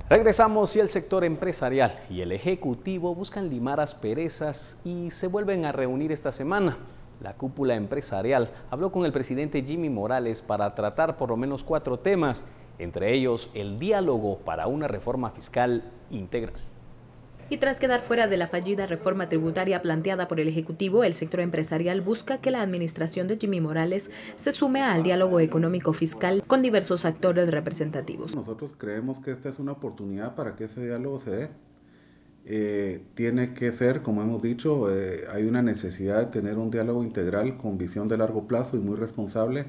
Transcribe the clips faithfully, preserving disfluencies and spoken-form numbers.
Regresamos y el sector empresarial y el ejecutivo buscan limar asperezas y se vuelven a reunir esta semana. La cúpula empresarial habló con el presidente Jimmy Morales para tratar por lo menos cuatro temas, entre ellos el diálogo para una reforma fiscal integral. Y tras quedar fuera de la fallida reforma tributaria planteada por el Ejecutivo, el sector empresarial busca que la administración de Jimmy Morales se sume al diálogo económico fiscal con diversos actores representativos. Nosotros creemos que esta es una oportunidad para que ese diálogo se dé. Eh, tiene que ser, como hemos dicho, eh, hay una necesidad de tener un diálogo integral con visión de largo plazo y muy responsable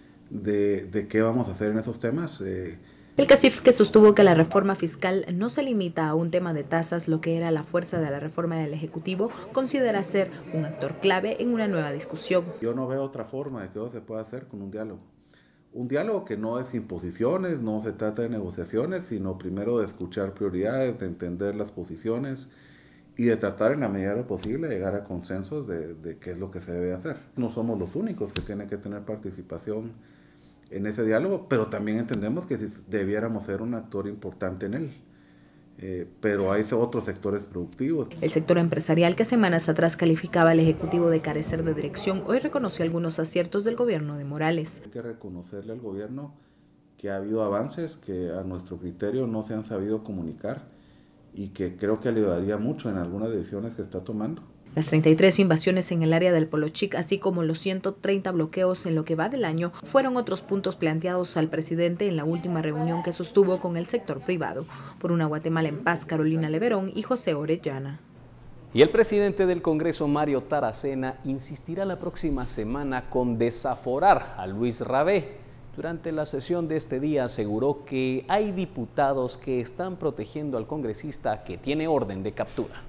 de, de qué vamos a hacer en esos temas. Eh, El cacique sostuvo que la reforma fiscal no se limita a un tema de tasas, lo que era la fuerza de la reforma del Ejecutivo, considera ser un actor clave en una nueva discusión. Yo no veo otra forma de que eso se pueda hacer con un diálogo. Un diálogo que no es imposiciones, no se trata de negociaciones, sino primero de escuchar prioridades, de entender las posiciones y de tratar en la medida de lo posible de llegar a consensos de, de qué es lo que se debe hacer. No somos los únicos que tienen que tener participación en ese diálogo, pero también entendemos que si debiéramos ser un actor importante en él. Eh, pero hay otros sectores productivos. El sector empresarial, que semanas atrás calificaba al Ejecutivo de carecer de dirección, hoy reconoció algunos aciertos del gobierno de Morales. Hay que reconocerle al gobierno que ha habido avances que a nuestro criterio no se han sabido comunicar y que creo que ayudaría mucho en algunas decisiones que está tomando. Las treinta y tres invasiones en el área del Polo Chic, así como los ciento treinta bloqueos en lo que va del año, fueron otros puntos planteados al presidente en la última reunión que sostuvo con el sector privado. Por una Guatemala en paz, Carolina Leverón y José Orellana. Y el presidente del Congreso, Mario Taracena, insistirá la próxima semana con desaforar a Luis Rabé. Durante la sesión de este día aseguró que hay diputados que están protegiendo al congresista que tiene orden de captura.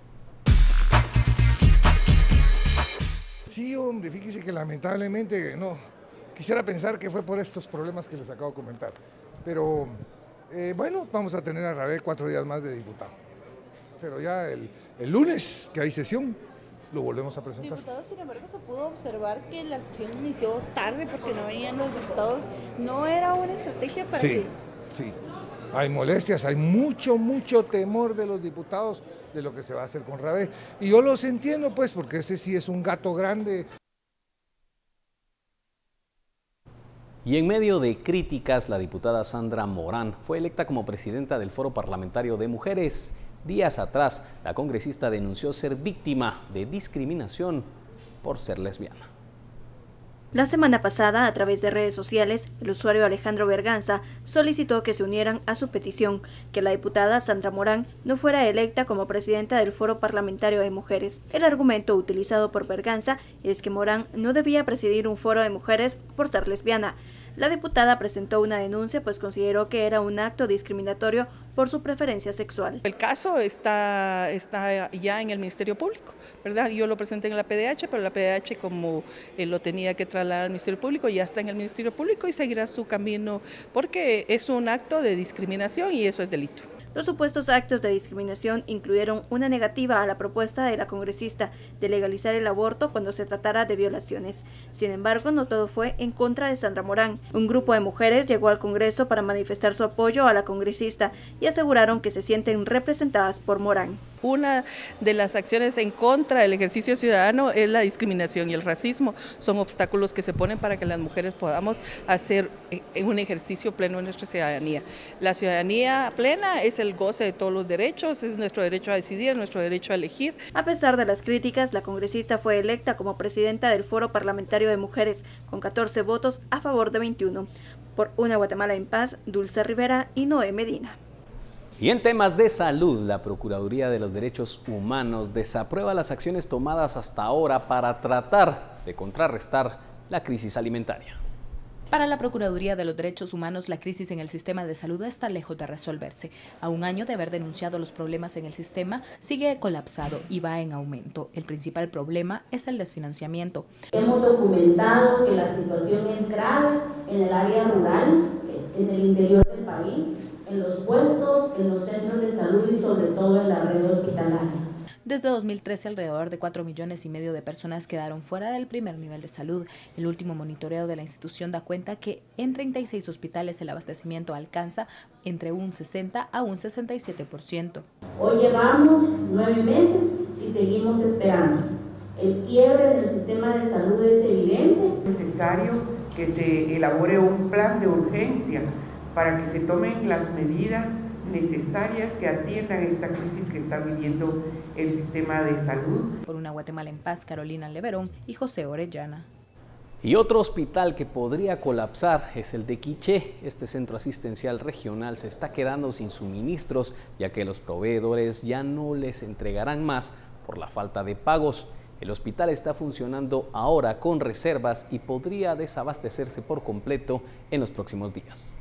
Sí, hombre, fíjese que lamentablemente no, quisiera pensar que fue por estos problemas que les acabo de comentar, pero eh, bueno, vamos a tener a Rabé cuatro días más de diputado, pero ya el, el lunes que hay sesión, lo volvemos a presentar. Diputados, sin embargo, se pudo observar que la sesión inició tarde porque no venían los diputados, ¿no era una estrategia para sí, que...? Sí, hay molestias, hay mucho, mucho temor de los diputados de lo que se va a hacer con Rabé. Y yo los entiendo, pues, porque ese sí es un gato grande. Y en medio de críticas, la diputada Sandra Morán fue electa como presidenta del Foro Parlamentario de Mujeres. Días atrás, la congresista denunció ser víctima de discriminación por ser lesbiana. La semana pasada, a través de redes sociales, el usuario Alejandro Berganza solicitó que se unieran a su petición, que la diputada Sandra Morán no fuera electa como presidenta del Foro Parlamentario de Mujeres. El argumento utilizado por Berganza es que Morán no debía presidir un foro de mujeres por ser lesbiana. La diputada presentó una denuncia pues consideró que era un acto discriminatorio por su preferencia sexual. El caso está, está ya en el Ministerio Público, ¿verdad? Yo lo presenté en la P D H, pero la P D H, como eh, lo tenía que trasladar al Ministerio Público, ya está en el Ministerio Público y seguirá su camino porque es un acto de discriminación y eso es delito. Los supuestos actos de discriminación incluyeron una negativa a la propuesta de la congresista de legalizar el aborto cuando se tratara de violaciones. Sin embargo, no todo fue en contra de Sandra Morán. Un grupo de mujeres llegó al Congreso para manifestar su apoyo a la congresista y aseguraron que se sienten representadas por Morán. Una de las acciones en contra del ejercicio ciudadano es la discriminación y el racismo. Son obstáculos que se ponen para que las mujeres podamos hacer un ejercicio pleno de nuestra ciudadanía. La ciudadanía plena es el goce de todos los derechos, es nuestro derecho a decidir, nuestro derecho a elegir. A pesar de las críticas, la congresista fue electa como presidenta del Foro Parlamentario de Mujeres, con catorce votos a favor de veintiuno. Por una Guatemala en paz, Dulce Rivera y Noé Medina. Y en temas de salud, la Procuraduría de los Derechos Humanos desaprueba las acciones tomadas hasta ahora para tratar de contrarrestar la crisis alimentaria. Para la Procuraduría de los Derechos Humanos, la crisis en el sistema de salud está lejos de resolverse. A un año de haber denunciado los problemas en el sistema, sigue colapsado y va en aumento. El principal problema es el desfinanciamiento. Hemos documentado que la situación es grave en el área rural, en el interior del país, en los puestos, en los centros de salud y sobre todo en la red hospitalaria. Desde dos mil trece, alrededor de cuatro millones y medio de personas quedaron fuera del primer nivel de salud. El último monitoreo de la institución da cuenta que en treinta y seis hospitales el abastecimiento alcanza entre un sesenta a un sesenta y siete por ciento. Hoy llevamos nueve meses y seguimos esperando. El quiebre del sistema de salud es evidente. Es necesario que se elabore un plan de urgencia para que se tomen las medidas necesarias que atiendan esta crisis que está viviendo el sistema de salud. Por una Guatemala en paz, Carolina Leverón y José Orellana. Y otro hospital que podría colapsar es el de Quiché. Este centro asistencial regional se está quedando sin suministros, ya que los proveedores ya no les entregarán más por la falta de pagos. El hospital está funcionando ahora con reservas y podría desabastecerse por completo en los próximos días.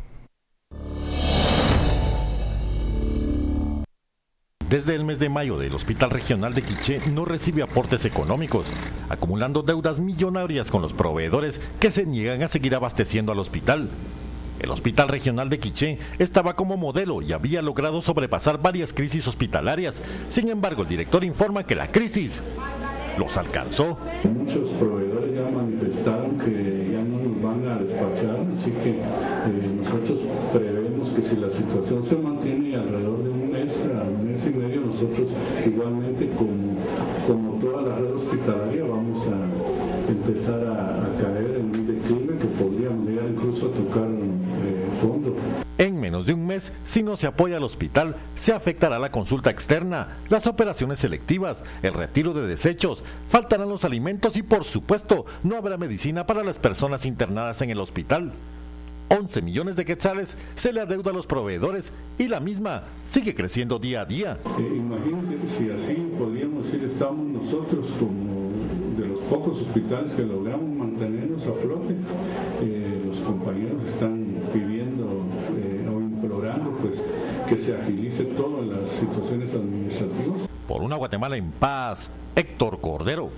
Desde el mes de mayo, el Hospital Regional de Quiché no recibe aportes económicos, acumulando deudas millonarias con los proveedores que se niegan a seguir abasteciendo al hospital. El Hospital Regional de Quiché estaba como modelo y había logrado sobrepasar varias crisis hospitalarias. Sin embargo, el director informa que la crisis los alcanzó. Muchos proveedores ya manifestaron que ya no nos van a despachar, así que eh, nosotros prevemos que si la situación se mantiene alrededor de un mes, a un mes y medio, nosotros igualmente como, como toda la red hospitalaria vamos a empezar a, a caer en un declive que podríamos llegar incluso a tocar eh, fondo. En menos de un mes, si no se apoya al hospital, se afectará la consulta externa, las operaciones selectivas, el retiro de desechos, faltarán los alimentos y, por supuesto, no habrá medicina para las personas internadas en el hospital. once millones de quetzales se le adeuda a los proveedores y la misma sigue creciendo día a día. Eh, imagínense si así podríamos decir, estamos nosotros como de los pocos hospitales que logramos mantenernos a flote. Eh, los compañeros están pidiendo eh, o implorando pues, que se agilice todas las situaciones administrativas. Por una Guatemala en paz, Héctor Cordero.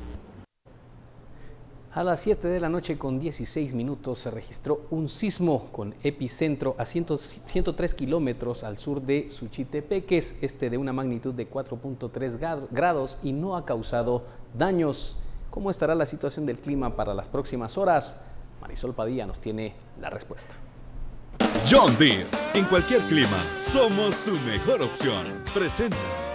A las siete de la noche con dieciséis minutos se registró un sismo con epicentro a ciento tres kilómetros al sur de Suchitepeques, este de una magnitud de cuatro punto tres grados y no ha causado daños. ¿Cómo estará la situación del clima para las próximas horas? Marisol Padilla nos tiene la respuesta. John Deere, en cualquier clima, somos su mejor opción. Presenta.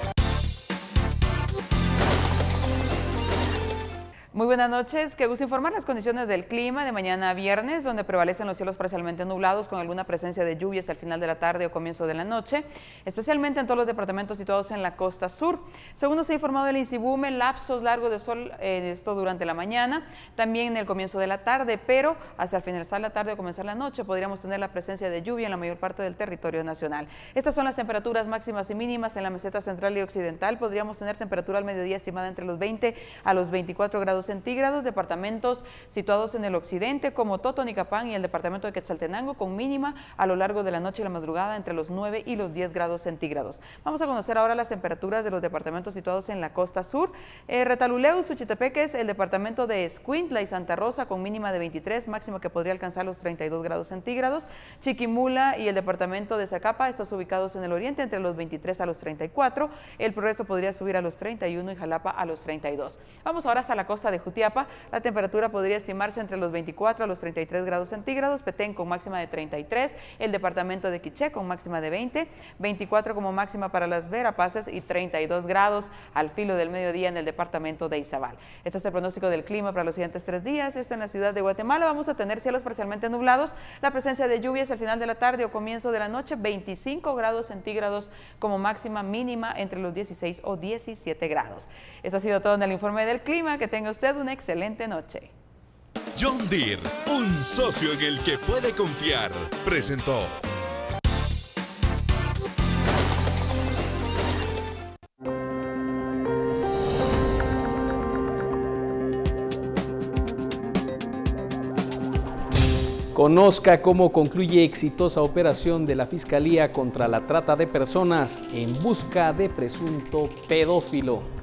Muy buenas noches, qué gusto informar las condiciones del clima de mañana viernes, donde prevalecen los cielos parcialmente nublados con alguna presencia de lluvias al final de la tarde o comienzo de la noche, especialmente en todos los departamentos situados en la costa sur. Según nos ha informado el INSIBUME, lapsos largos de sol, eh, esto durante la mañana, también en el comienzo de la tarde, pero hacia el finalizar la tarde o comenzar la noche podríamos tener la presencia de lluvia en la mayor parte del territorio nacional. Estas son las temperaturas máximas y mínimas en la meseta central y occidental. Podríamos tener temperatura al mediodía estimada entre los veinte a los veinticuatro grados centígrados, departamentos situados en el occidente como Totonicapán y el departamento de Quetzaltenango con mínima a lo largo de la noche y la madrugada entre los nueve y los diez grados centígrados. Vamos a conocer ahora las temperaturas de los departamentos situados en la costa sur. Eh, Retaluleu, Suchitepeques, el departamento de Escuintla y Santa Rosa con mínima de veintitrés, máxima que podría alcanzar los treinta y dos grados centígrados. Chiquimula y el departamento de Zacapa, estos ubicados en el oriente entre los veintitrés a los treinta y cuatro. El Progreso podría subir a los treinta y uno y Jalapa a los treinta y dos. Vamos ahora hasta la costa de Jutiapa. La temperatura podría estimarse entre los veinticuatro a los treinta y tres grados centígrados, Petén con máxima de treinta y tres, el departamento de Quiché con máxima de veinte, veinticuatro como máxima para las Verapaces y treinta y dos grados al filo del mediodía en el departamento de Izabal. Este es el pronóstico del clima para los siguientes tres días. Esto en la ciudad de Guatemala. Vamos a tener cielos parcialmente nublados, la presencia de lluvias al final de la tarde o comienzo de la noche, veinticinco grados centígrados como máxima, mínima entre los dieciséis o diecisiete grados. Eso ha sido todo en el informe del clima. Que tenga usted una excelente noche. John Deere, un socio en el que puede confiar, presentó. Conozca cómo concluye exitosa operación de la Fiscalía contra la trata de personas en busca de presunto pedófilo.